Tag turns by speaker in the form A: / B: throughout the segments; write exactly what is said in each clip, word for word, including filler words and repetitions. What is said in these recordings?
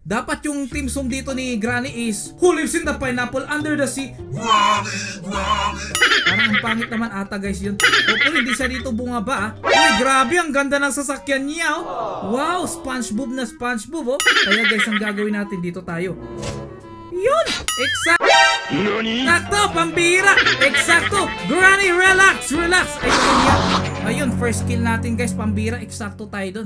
A: Dapat yung theme song dito ni Granny is Who Lives in the Pineapple Under the Sea. Parang ang pangit naman ata guys yun. Hopefully hindi siya dito bumaba. Uy, grabe, ang ganda ng sasakyan niya oh. Wow, SpongeBob na SpongeBob oh. Kaya guys, ang gagawin natin dito tayo. Yun, exact. Sakto, pambira. Eksakto. Granny, relax, relax. Ayun, ayun, first kill natin guys, pambira. Eksakto tayo dun.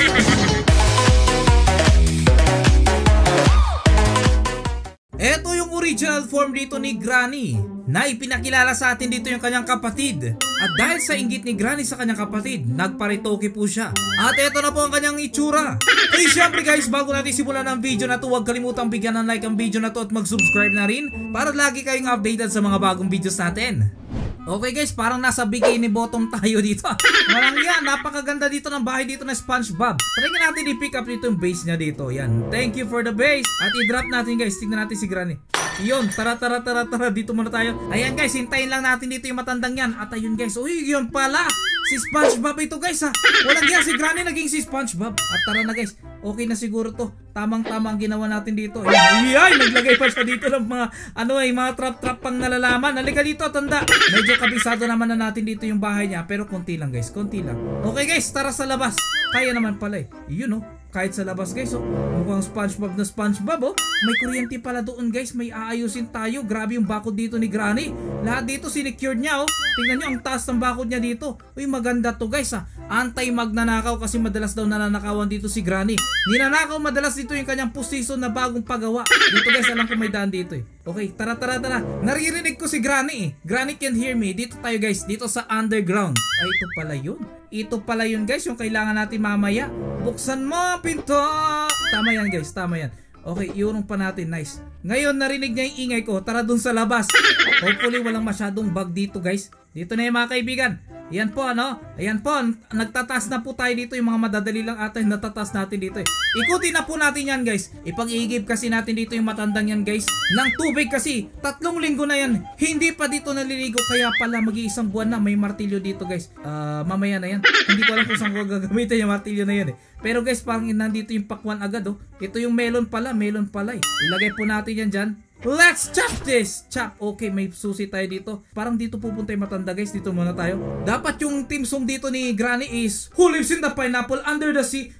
A: Ito yung original form dito ni Granny na ipinakilala sa atin dito yung kanyang kapatid. At dahil sa inggit ni Granny sa kanyang kapatid, nagparitoke po siya. At ito na po ang kanyang itsura. Hey, syempre guys, bago natin simulan ang video na to, huwag kalimutang bigyan ng like ang video na to at mag-subscribe na rin para lagi kayong updated sa mga bagong videos natin. Okay guys, parang nasa bikini bottom tayo dito. Walang yan, napakaganda dito ng bahay dito na SpongeBob. Try natin i-pick up dito yung base niya dito. Yan, thank you for the base. At i-drop natin guys, tignan natin si Granny. Yun, tara tara tara tara, dito muna tayo. Ayan guys, hintayin lang natin dito yung matandang yan. At ayun guys, uy, yun pala si SpongeBob ito guys ha. Walang yan, si Granny naging si SpongeBob. At tara na guys, okay na siguro to. Tamang-tama ang ginawa natin dito. Ay, ay, naglagay pa siya dito ng mga ano ay mga trap-trap pang nalalaman. Halika dito, tanda. Medyo kabisado naman na natin dito yung bahay niya, pero konti lang guys, konti lang. Okay guys, tara sa labas. Kaya naman pala eh. Yun oh, kahit sa labas guys oh. Mukhang SpongeBob na SpongeBob oh. May kuryente pala doon guys, may aayusin tayo. Grabe yung bakod dito ni Granny. Lahat dito sinecured niya oh. Tingnan nyo ang taas ng bakod niya dito. Uy, maganda to guys ha. Anti-magnanakaw kasi madalas daw nananakawan dito si Granny. Ninanakaw madalas dito yung kanyang posisyon na bagong pagawa. Dito guys, alam ko may daan dito eh. Okay, tara tara tara. Naririnig ko si Granny eh. Granny can hear me. Dito tayo guys, dito sa underground. Ay, ito pala yun. Ito pala yun guys, yung kailangan natin mamaya. Buksan mo ang pinto. Tama yan guys, tama yan. Okay, iurong pa natin, nice. Ngayon narinig niya yung ingay ko, tara dun sa labas. Hopefully walang masyadong bug dito guys. Dito na yung mga kaibigan. Ayan po ano, ayan po, nagtataas na po tayo dito. Yung mga madadali lang ata yung natataas natin dito eh. Ikutin na po natin yan guys. Ipag-iigib kasi natin dito yung matandang yan guys ng tubig kasi tatlong linggo na yan hindi pa dito naliligo. Kaya pala mag-iisang buwan na may martilyo dito guys. uh, Mamaya na yan. Hindi ko alam kung saan ko gagamitin yung martilyo na yan eh. Pero guys, parang nandito yung pakwan agad oh. Ito yung melon pala, melon pala eh. Ilagay po natin yan dyan. Let's chop this! Chop! Okay, may susi tayo dito. Parang dito pupunta yung matanda guys. Dito muna tayo. Dapat yung theme song dito ni Granny is Who Lives in the Pineapple Under the Sea.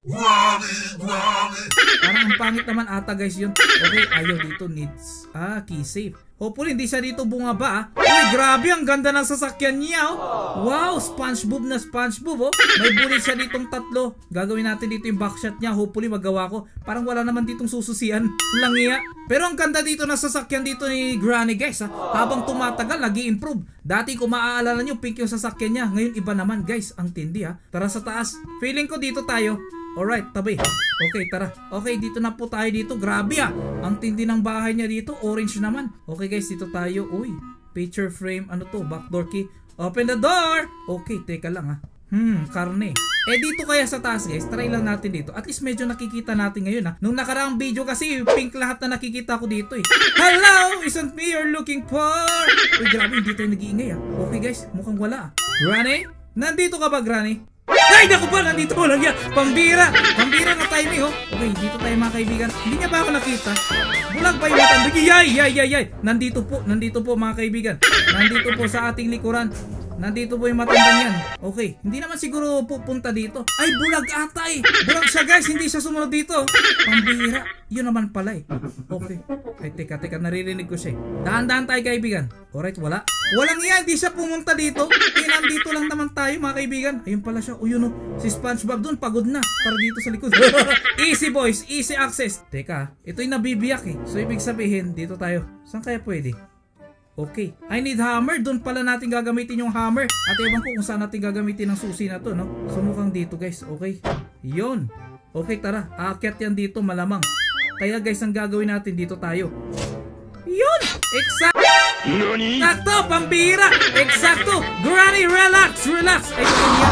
A: Parang ang pangit naman ata guys yun. Okay, ayaw dito needs. Ah, key safe. Hopefully hindi siya dito bumaba. Uy, grabe, ang ganda ng sasakyan niya oh. Wow, SpongeBob na SpongeBob oh. May bullet siya ditong tatlo. Gagawin natin dito yung backshot niya. Hopefully magawa ko. Parang wala naman ditong sususian. Langiya. Pero ang ganda dito na sasakyan dito ni Granny guys ha. Habang tumatagal, nag-i-improve. Dati kung maaalala nyo, pink yung sasakyan niya. Ngayon iba naman guys. Ang tindi ha. Tara sa taas. Feeling ko dito tayo. Alright, tabi. Okay, tara. Okay, dito na po tayo dito. Grabe ah. Ang tindi ng bahay niya dito. Orange naman. Okay guys, dito tayo. Uy, picture frame. Ano to? Backdoor key. Open the door! Okay, teka lang ah. Hmm, karne. Eh dito kaya sa taas guys, try lang natin dito. At least medyo nakikita natin ngayon ha. Nung nakaraang video kasi pink lahat na nakikita ko dito eh. Hello! Isn't me you're looking for? Uy, grabe, hindi tayo nag-iingay ah. Okay guys, mukhang wala ah. Granny? Nandito ka ba Granny? Ay, naku ba, nandito mo lang yan. Pambira, pambira na timing oh. Okay, dito tayo mga kaibigan. Hindi niya ba ako nakita? Bulag ba yung matanda? Yay, yay, yay, yay. Nandito po, nandito po mga kaibigan. Nandito po sa ating likuran. Nandito po yung matandang yan. Okay, hindi naman siguro pupunta dito. Ay, bulag ata eh. Bulag siya guys, hindi siya sumunod dito. Pambira, yun naman pala eh. Okay, ay teka, teka, naririnig ko siya eh. Dahan-dahan tayo kaibigan. Alright, wala. Walang yan, hindi siya pumunta dito. Eh, nandito lang naman tayo mga kaibigan. Ayun pala siya, o yun o. Si SpongeBob dun, pagod na. Para dito sa likod. Easy boys, easy access. Teka, ito yung nabibiyak eh. So ibig sabihin, dito tayo. Saan kaya pwede? Okay, I need hammer. Doon pala natin gagamitin yung hammer. At ewan ko kung saan natin gagamitin ang susi na to, no? So mukhang dito guys, okay. Yun. Okay, tara, aakyat yan dito malamang. Kaya guys, ang gagawin natin dito tayo. Yun! Exact! Sakto, pambira! Eksakto! Granny, relax, relax! Ay,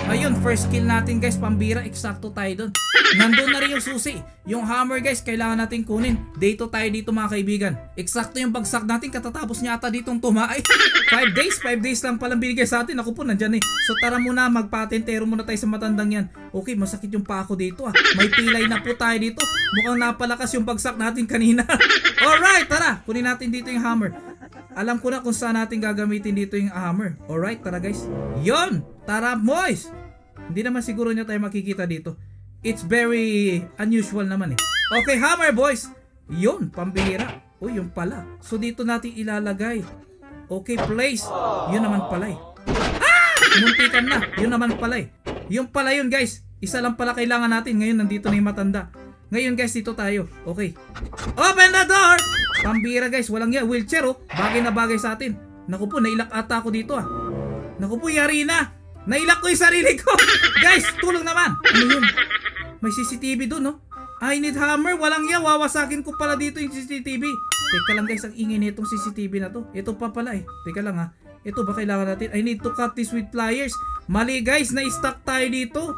A: Ayun, first kill natin guys, pambira, eksakto tayo dun. Nandun na rin yung susi. Yung hammer guys, kailangan natin kunin. Dito tayo dito mga kaibigan. Eksakto yung bagsak natin, katatapos niya ata ditong tumaay. five days, five days lang palang binigay sa atin. Ako po, nandyan eh. So tara muna, magpatentero muna tayo sa matandang yan. Okay, masakit yung pa ako dito ah. May pilay na po tayo dito. Mukhang napalakas yung bagsak natin kanina. Alright, tara, kunin natin dito yung hammer. Alam ko na kung saan natin gagamitin dito yung hammer. Alright, tara guys. Yon, tara boys. Hindi naman siguro nyo tayo makikita dito. It's very unusual naman eh. Okay, hammer boys. Yon, pambihira. Uy, yung pala. So dito natin ilalagay. Okay, place. Yun naman pala eh. Ah! Muntikan na. Yun naman pala eh. Yung pala yun guys. Isa lang pala kailangan natin. Ngayon nandito na yung matanda. Ngayon guys, dito tayo. Okay. Open the door! Pambira guys, walang yan. Wheelchair oh. Bagay na bagay sa atin. Naku po, nailak ata ako dito ah. Naku po, yari na. Nailak ko yung sarili ko. Guys, tulong naman. Ano yun? May C C T V dun no? I need hammer. Walang yan. Wawasakin ko pala dito yung C C T V. Teka lang guys, ang ingay nitong C C T V na to. Ito pa pala eh. Teka lang ha. Ito ba kailangan natin? I need to cut this with pliers. Mali guys, na-stuck tayo dito.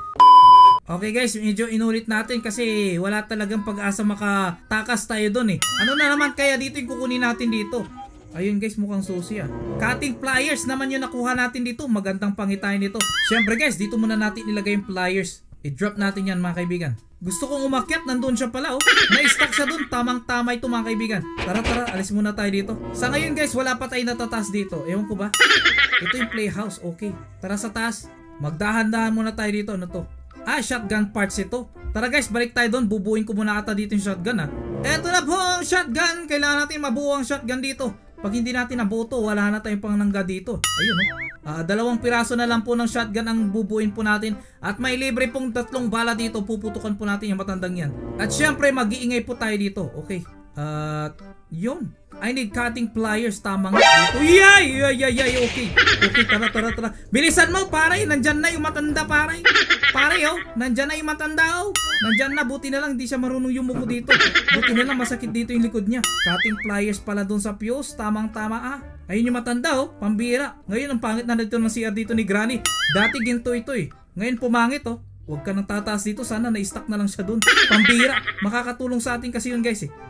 A: Okay guys, medyo inulit natin kasi wala talagang pag-asa makatakas tayo dun eh. Ano na naman kaya dito yung kukunin natin dito? Ayun guys, mukhang susi ah. Cutting pliers naman yung nakuha natin dito. Magandang pangitahin nito. Syempre guys, dito muna natin ilagay yung pliers. I-drop natin yan mga kaibigan. Gusto kong umakyat, nandun siya pala oh. Na-stuck siya dun, tamang-tama ito mga kaibigan. Tara tara, alis muna tayo dito. Sa ngayon guys, wala pa tayo natataas dito. Ewan ko ba? Ito yung playhouse, okay. Tara sa taas. Magdahan-dahan muna tayo dito. Ano to? Ah, shotgun parts ito. Tara guys, balik tayo doon. Bubuin ko muna ata dito yung shotgun ha. Eto na po ang shotgun. Kailangan natin mabuo ang shotgun dito. Pag hindi natin nabuo, wala na tayong pangnangga dito. Ayun o. Uh, dalawang piraso na lang po ng shotgun ang bubuin po natin. At may libre pong tatlong bala dito. Puputukan po natin yung matandang yan. At syempre, mag-iingay po tayo dito. Okay. At uh, yun. I need cutting pliers. Tama nga dito. Yay! Yay! Yay! Yay! Okay. Okay, tara, tara, tara. Bilisan mo, pare. Nandyan na yung matanda, pare. Pare, oh. Nandyan na yung matanda, oh. Nandyan na. Buti na lang. Di siya marunong yumuko dito. Buti na lang. Masakit dito yung likod niya. Cutting pliers pala dun sa fuse. Tamang-tama, ah. Ayun yung matanda, oh. Pambira. Ngayon, ang pangit na dito ng C R dito ni Granny. Dati ginto ito, eh. Ngayon, pumangit, oh. Huwag ka nang tataas dito. Sana na-stuck na lang siya dun. Pambira. Makakatulong sa atin kasi yun, guys, eh.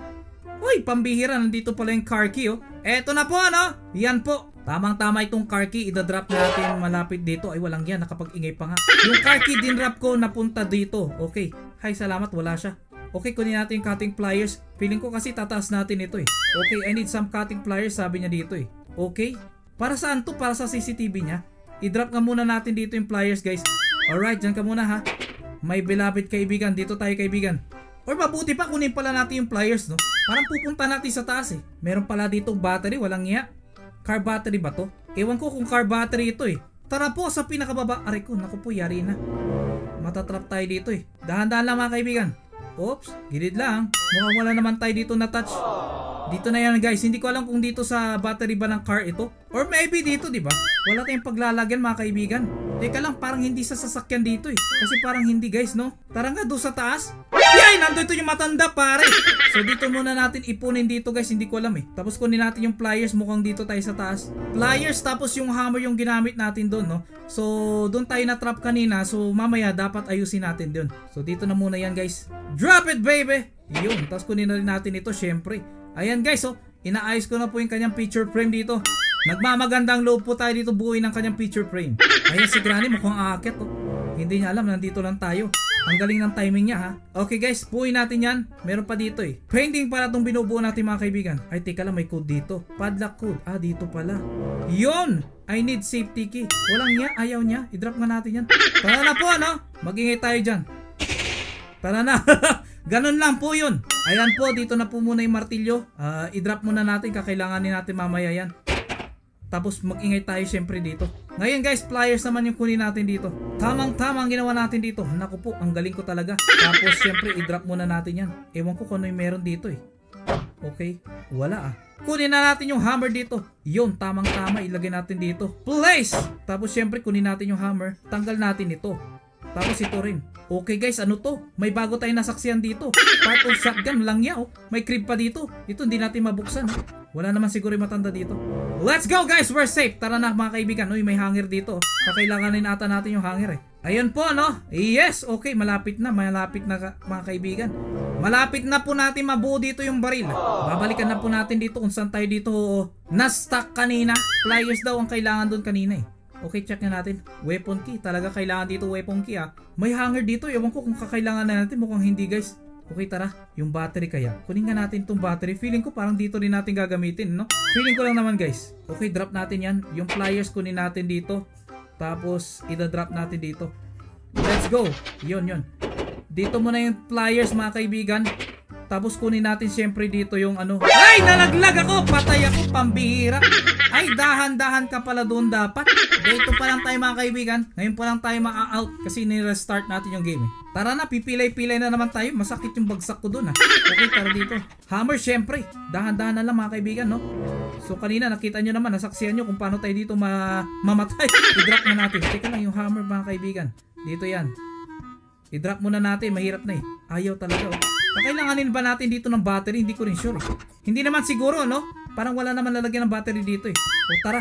A: Uy, pambihira, nandito pala yung car key oh. Eto na po ano, yan po. Tamang-tama itong car key, idadrop natin malapit dito. Ay walang yan, nakapag-ingay pa nga. Yung car key dinrop ko, napunta dito. Okay, hi salamat, wala siya. Okay, kunin natin yung cutting pliers. Feeling ko kasi tataas natin ito eh. Okay, I need some cutting pliers, sabi niya dito eh. Okay, para saan to? Para sa C C T V niya. I-drop nga muna natin dito yung pliers guys. Alright, dyan ka muna ha. May beloved kaibigan, dito tayo kaibigan. Or mabuti pa kunin pala natin yung pliers no. Parang pupunta natin sa taas eh. Meron pala dito battery, walang iya. Car battery ba to? Ewan ko kung car battery ito eh. Tara po sa pinakababa. Aray ko, naku po, yari na. Matatrap tayo dito eh. Dahan-dahan lang mga kaibigan. Oops, gilid lang. Mukhang wala naman tayo dito na touch. Dito na yan guys. Hindi ko alam kung dito sa battery ba ng car ito. Or maybe dito, di ba? Wala tayong paglalagyan mga kaibigan. Teka lang, parang hindi sa sasakyan dito eh. Kasi parang hindi guys, no? Tara nga doon sa taas. Yay! Nandito yung matanda pare. So dito muna natin ipunin dito guys. Hindi ko alam eh. Tapos kunin natin yung pliers. Mukhang dito tayo sa taas. Pliers tapos yung hammer yung ginamit natin doon, no? So doon tayo na trap kanina. So mamaya dapat ayusin natin doon. So dito na muna yan guys. Drop it baby! Yun. Tapos kunin na rin natin ito syempre. Ayan guys, oh. Inaayos ko na po yung kanyang picture frame dito. Nagmamagandang loob po tayo dito buuin ng kanyang picture frame. Ayan si Granny mukhang aakit oh. Hindi niya alam nandito lang tayo. Ang galing ng timing niya ha. Okay guys, buuin natin yan. Meron pa dito eh. Painting para itong binubuo natin mga kaibigan. Ay teka lang, may code dito. Padlock code. Ah dito pala. Yon! I need safety key. Walang niya, ayaw niya. I-drop nga natin yan. Tara na po ano. Mag-ingay tayo dyan. Tara na. Ganun lang po yun. Ayan po, dito na po muna yung martilyo. uh, I-drop muna natin, kakailanganin natin mamaya yan. Tapos mag-ingay tayo syempre dito. Ngayon guys, pliers naman yung kunin natin dito. Tamang-tama ang ginawa natin dito. Naku po, ang galing ko talaga. Tapos syempre i-drop muna natin yan. Ewan ko kung ano yung meron dito eh. Okay, wala ah. Kunin na natin yung hammer dito. Yun, tamang-tama, ilagay natin dito. Place! Tapos syempre kunin natin yung hammer. Tanggal natin ito. Tapos ito rin. Okay guys, ano to? May bago tayong nasaksihan dito. Part of shotgun lang niya oh. May crib pa dito. Ito hindi natin mabuksan. Oh. Wala naman siguro yung matanda dito. Let's go guys, we're safe. Tara na mga kaibigan. Uy, may hanger dito. Kakailanganin ata natin yung hanger eh. Ayun po no. Yes, okay, malapit na. Malapit na mga kaibigan. Malapit na po natin mabuo dito yung baril. Babalikan na po natin dito kung saan tayo dito oh, na-stuck kanina. Pliers daw ang kailangan doon kanina eh. Okay, check na natin. Weapon key. Talaga kailangan dito weapon key ah. May hanger dito. Ewan ko kung kakailangan na natin. Mukhang hindi guys. Okay, tara. Yung battery kaya. Kunin nga natin itong battery. Feeling ko parang dito rin natin gagamitin, no? Feeling ko lang naman guys. Okay, drop natin yan. Yung pliers kunin natin dito. Tapos, ida-drop natin dito. Let's go. Yun, yun. Dito muna yung pliers mga kaibigan. Tapos kunin natin syempre dito yung ano. Ay! Nalaglag ako! Patay ako! Pambihira! Ay! Dahan-dahan ka pala doon dapat. Dito pa lang tayo mga kaibigan. Ngayon pa lang tayo ma-out kasi nirestart natin yung game eh. Tara na, pipilay-pilay na naman tayo. Masakit yung bagsak ko doon ha. Okay, tara dito. Hammer syempre. Dahan-dahan na lang mga kaibigan no. So kanina nakita nyo naman, nasaksihan nyo kung paano tayo dito ma mamatay. I-drop na natin. Teka lang yung hammer mga kaibigan. Dito yan. I-drop muna natin. Mahirap na eh. Ayaw talaga oh. Kailanganin ba natin dito ng battery? Hindi ko rin sure eh. Hindi naman siguro no? Parang wala naman lalagyan ng battery dito eh. O tara.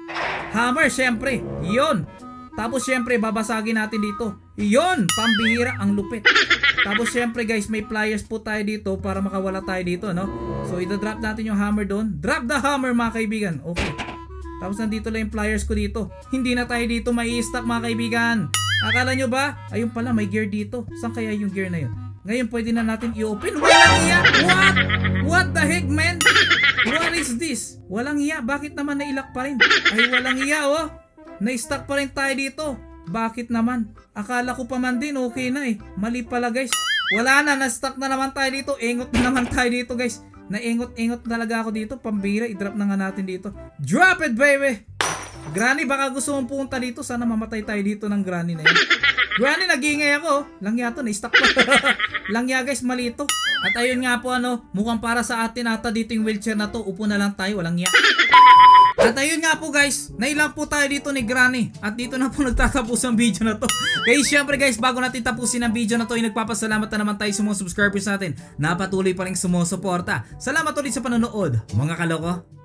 A: Hammer syempre. Yun. Tapos syempre babasagin natin dito. Yun. Pambihira. Ang lupit. Tapos syempre guys may pliers po tayo dito para makawala tayo dito no. So ita-drop natin yung hammer doon. Drop the hammer mga kaibigan. Okay. Tapos nandito lang yung pliers ko dito. Hindi na tayo dito may i-stack mga kaibigan. Akala nyo ba? Ayun pala may gear dito. Saan kaya yung gear na yun? Ngayon pwede na natin i-open. Walang iya! What? What the heck man? What is this? Walang iya. Bakit naman nailak pa rin? Ay walang iya oh. Na-stuck pa rin tayo dito. Bakit naman? Akala ko pa man din okay na eh. Mali pala guys. Wala na. Na-stuck na naman tayo dito. Engot na naman tayo dito guys. Naengot-engot talaga ako dito. Pambira. I-drop na nga natin dito. Drop it baby! Granny baka gusto mong pumunta dito. Sana mamatay tayo dito ng granny na yun. Granny, nag-iingay ako. Langya to, na-stuck pa. Langya guys, mali ito. At ayun nga po ano, mukhang para sa atin ata dito yung wheelchair na to. Upo na lang tayo, walang ya. At ayun nga po guys, nailang po tayo dito ni Granny. At dito na po nagtatapos ang video na to. Kaya syempre guys, bago natin tapusin ang video na to, ay nagpapasalamat na naman tayo sa mga subscribers natin na patuloy pa rin sumusuporta. Salamat ulit sa panonood, mga kaloko.